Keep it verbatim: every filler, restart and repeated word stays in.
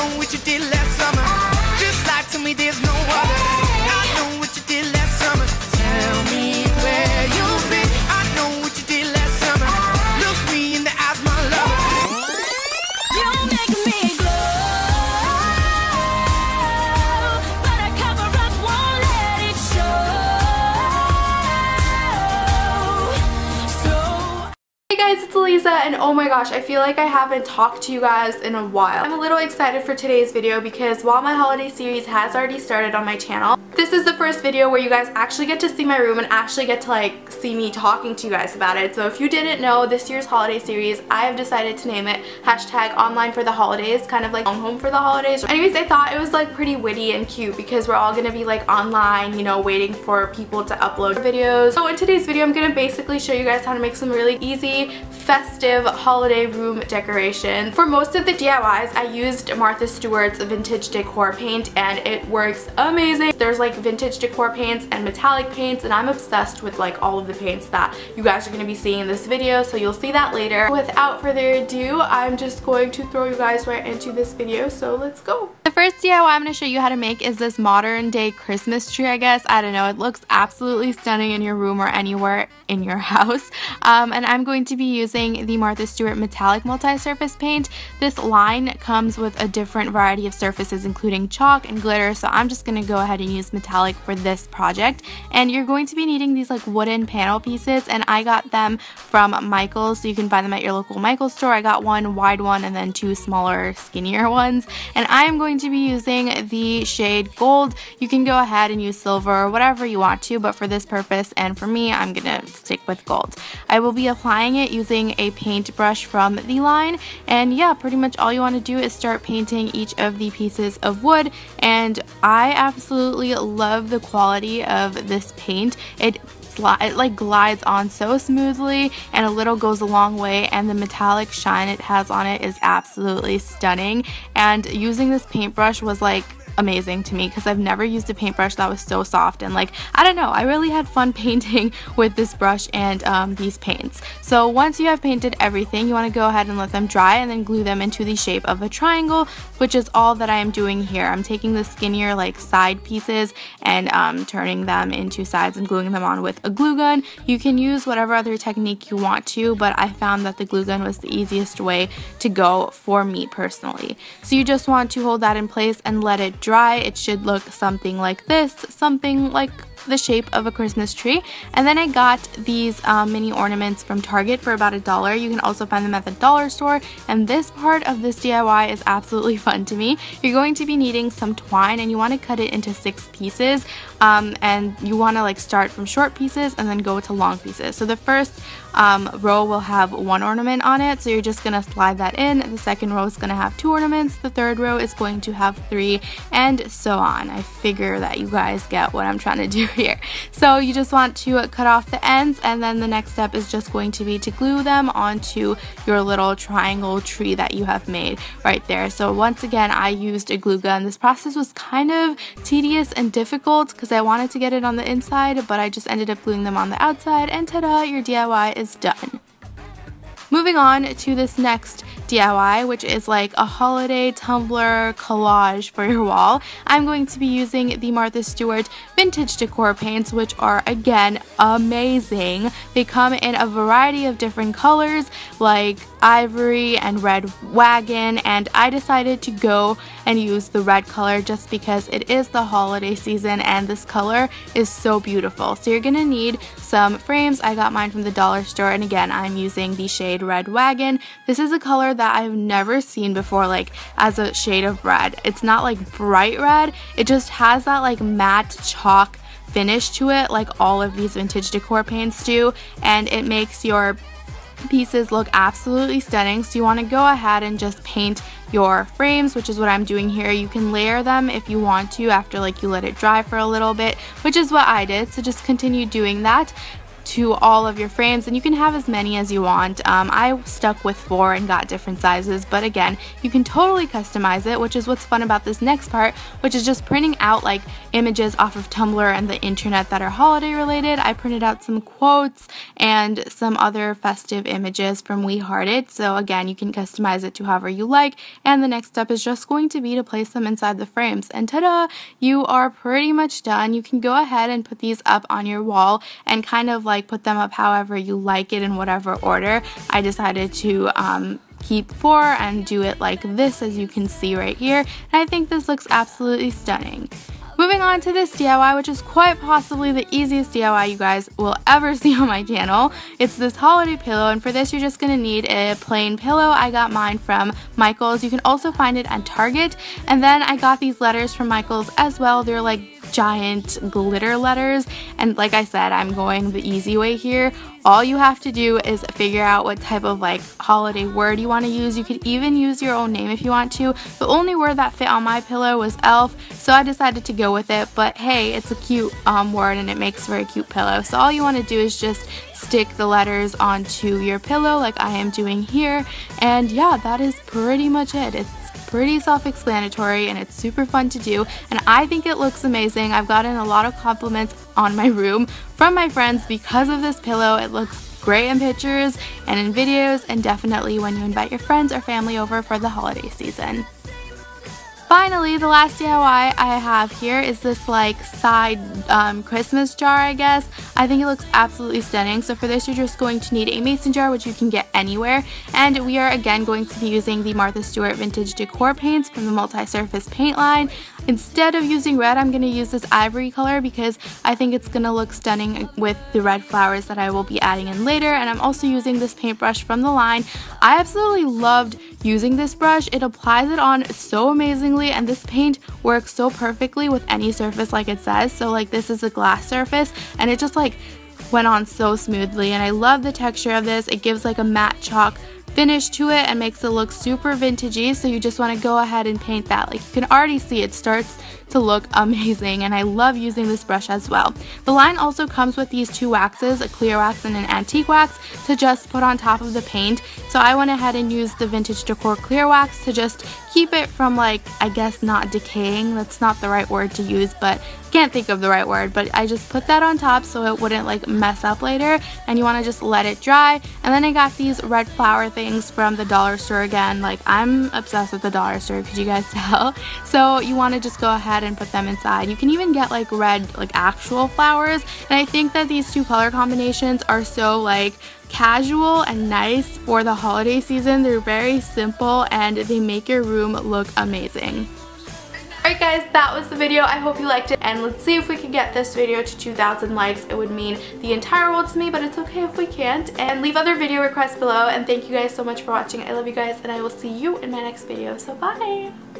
know what you did last summer. Just lie to me, there's no other. I know what you did last summer. Tell me where you've been. I know what you did last summer. Look me in the eyes, my love. You make me glow, but I cover up, won't let it show. So Hey guys, it's Eliza, and oh my gosh, I feel like I haven't talked to you guys in a while. I'm a little excited for today's video because while my holiday series has already started on my channel, this is the first video where you guys actually get to see my room and actually get to like see me talking to you guys about it. So if you didn't know, this year's holiday series, I have decided to name it hashtag online for the holidays, kind of like home for the holidays. Anyways, I thought it was like pretty witty and cute because we're all gonna be like online, you know, waiting for people to upload videos. So in today's video, I'm gonna basically show you guys how to make some really easy festive holiday room decoration. For most of the D I Ys, I used Martha Stewart's vintage decor paint and it works amazing. There's like vintage decor paints and metallic paints, and I'm obsessed with like all of the paints that you guys are going to be seeing in this video, so you'll see that later. Without further ado, I'm just going to throw you guys right into this video, so let's go. The first D I Y I'm going to show you how to make is this modern day Christmas tree, I guess. I don't know, it looks absolutely stunning in your room or anywhere in your house. Um, and I'm going to be using the Martha Stewart metallic multi-surface paint. This line comes with a different variety of surfaces including chalk and glitter, so I'm just going to go ahead and use metallic for this project. And you're going to be needing these like wooden panel pieces, and I got them from Michaels, so you can find them at your local Michaels store. I got one wide one and then two smaller skinnier ones, and I am going to be using the shade gold. You can go ahead and use silver or whatever you want to, but for this purpose and for me, I'm gonna stick with gold. I will be applying it using a paintbrush from the line, and yeah, pretty much all you want to do is start painting each of the pieces of wood. And I absolutely love the quality of this paint. It it like glides on so smoothly, and a little goes a long way, and the metallic shine it has on it is absolutely stunning. And using this paintbrush was like amazing to me because I've never used a paintbrush that was so soft, and like I don't know, I really had fun painting with this brush and um, these paints. So once you have painted everything, you want to go ahead and let them dry and then glue them into the shape of a triangle, which is all that I am doing here. I'm taking the skinnier like side pieces and um, turning them into sides and gluing them on with a glue gun. You can use whatever other technique you want to, but I found that the glue gun was the easiest way to go for me personally. So you just want to hold that in place and let it dry. It should look something like this, something like the shape of a Christmas tree. And then I got these um, mini ornaments from Target for about a dollar. You can also find them at the dollar store, and this part of this D I Y is absolutely fun to me. You're going to be needing some twine, and you want to cut it into six pieces, um, and you want to like start from short pieces and then go to long pieces. So the first um, row will have one ornament on it, so you're just going to slide that in. The second row is going to have two ornaments, the third row is going to have three, and so on. I figure that you guys get what I'm trying to do here. So you just want to cut off the ends, and then the next step is just going to be to glue them onto your little triangle tree that you have made right there. So once again, I used a glue gun. This process was kind of tedious and difficult because I wanted to get it on the inside, but I just ended up gluing them on the outside, and ta-da, your D I Y is done. Moving on to this next D I Y, which is like a holiday tumbler collage for your wall. I'm going to be using the Martha Stewart vintage decor paints, which are again amazing. They come in a variety of different colors like ivory and red wagon, and I decided to go and use the red color just because it is the holiday season and this color is so beautiful. So you're gonna need some frames. I got mine from the dollar store, and again, I'm using the shade Red Wagon. This is a color that I've never seen before, like as a shade of red. It's not like bright red, it just has that like matte chalk finish to it like all of these vintage decor paints do, and it makes your pieces look absolutely stunning. So you want to go ahead and just paint your frames, which is what I'm doing here. You can layer them if you want to after like you let it dry for a little bit, which is what I did, so just continue doing that. to all of your frames, and you can have as many as you want. Um, I stuck with four and got different sizes, but again, you can totally customize it, which is what's fun about this next part, which is just printing out like images off of Tumblr and the internet that are holiday related. I printed out some quotes and some other festive images from We Heart It, so again, you can customize it to however you like, and the next step is just going to be to place them inside the frames, and ta-da! You are pretty much done. You can go ahead and put these up on your wall and kind of like put them up however you like it in whatever order. I decided to um, keep four and do it like this, as you can see right here, and I think this looks absolutely stunning. Moving on to this D I Y, which is quite possibly the easiest D I Y you guys will ever see on my channel. It's this holiday pillow, and for this you're just going to need a plain pillow. I got mine from Michaels. You can also find it at Target, and then I got these letters from Michaels as well. They're like giant glitter letters, and like I said, I'm going the easy way here. All you have to do is figure out what type of like holiday word you want to use. You could even use your own name if you want to. The only word that fit on my pillow was elf, so I decided to go with it, but hey, it's a cute um, word and it makes for a cute pillow. So all you want to do is just stick the letters onto your pillow like I am doing here, and yeah, that is pretty much it. It's pretty self-explanatory and it's super fun to do, and I think it looks amazing. I've gotten a lot of compliments on my room from my friends because of this pillow. It looks great in pictures and in videos, and definitely when you invite your friends or family over for the holiday season. Finally, the last D I Y I have here is this like side um, Christmas jar, I guess. I think it looks absolutely stunning. So for this, you're just going to need a mason jar, which you can get anywhere. And we are again going to be using the Martha Stewart Vintage Decor paints from the multi-surface paint line. Instead of using red, I'm going to use this ivory color because I think it's going to look stunning with the red flowers that I will be adding in later. And I'm also using this paintbrush from the line. I absolutely loved using this brush. It applies it on so amazingly, and this paint works so perfectly with any surface like it says. So like this is a glass surface, and it just like went on so smoothly, and I love the texture of this. It gives like a matte chalk finish to it and makes it look super vintagey, so you just want to go ahead and paint that. Like you can already see it starts to look amazing, and I love using this brush as well. The line also comes with these two waxes, a clear wax and an antique wax, to just put on top of the paint. So I went ahead and used the Vintage Decor clear wax to just keep it from like, I guess not decaying. That's not the right word to use, but can't think of the right word, but I just put that on top so it wouldn't like mess up later, and you want to just let it dry. And then I got these red flower things from the dollar store again. Like I'm obsessed with the dollar store, could you guys tell? So you want to just go ahead and put them inside. You can even get like red like actual flowers, and I think that these two color combinations are so like casual and nice for the holiday season. They're very simple and they make your room look amazing. Alright guys, that was the video. I hope you liked it, and let's see if we can get this video to two thousand likes. It would mean the entire world to me, but it's okay if we can't. And leave other video requests below, and thank you guys so much for watching. I love you guys, and I will see you in my next video. So bye!